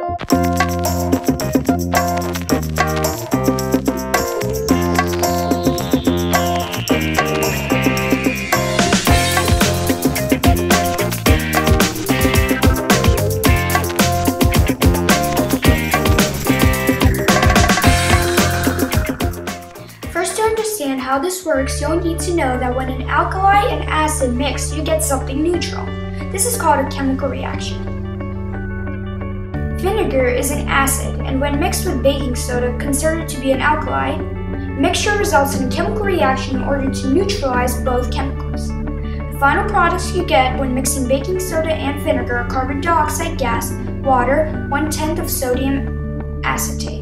To understand how this works, you'll need to know that when an alkali and acid mix, you get something neutral. This is called a chemical reaction. Vinegar is an acid, and when mixed with baking soda, considered to be an alkali, mixture results in a chemical reaction in order to neutralize both chemicals. The final products you get when mixing baking soda and vinegar are carbon dioxide gas, water, 1/10 of sodium acetate.